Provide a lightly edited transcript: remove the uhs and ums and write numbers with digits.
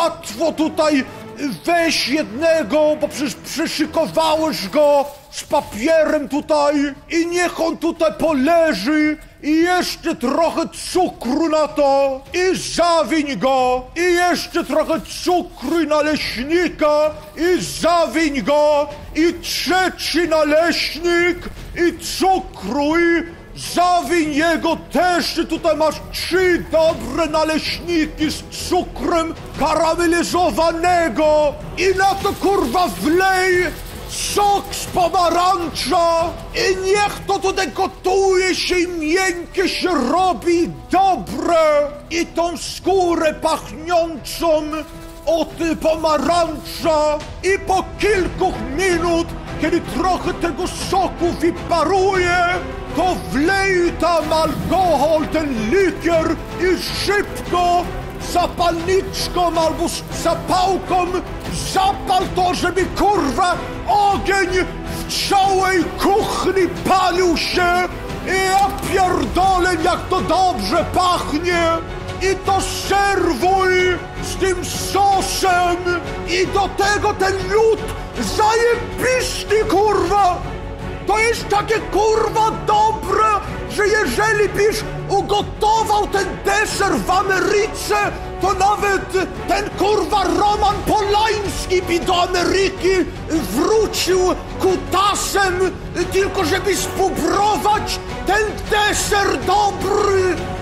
łatwo tutaj weź jednego, bo przecież przyszykowałeś go z papierem tutaj i niech on tutaj poleży i jeszcze trochę cukru na to i zawiń go i jeszcze trochę cukru i naleśnika i zawiń go i trzeci naleśnik i cukru i zawiń jego też i tutaj masz 3 dobre naleśniki z cukrem karamelizowanego i na to kurwa wlej sok z pomarańcza i niech to tutaj gotuje się i miękkie się robi dobre i tą skórę pachniącą od pomarańcza i po kilku minut, kiedy trochę tego soku wyparuje, to wlej tam alkohol, ten likier i szybko zapalniczką albo z zapałką zapal to, żeby kurwa ogień w całej kuchni palił się i ja pierdolę, jak to dobrze pachnie i to serwuj z tym sosem i do tego ten lód zajebisty kurwa. To jest takie kurwa dobre, że jeżeli byś ugotował ten deser w Ameryce, to nawet ten kurwa Roman Polański by do Ameryki wrócił kutasem, tylko żeby spróbować ten deser dobry.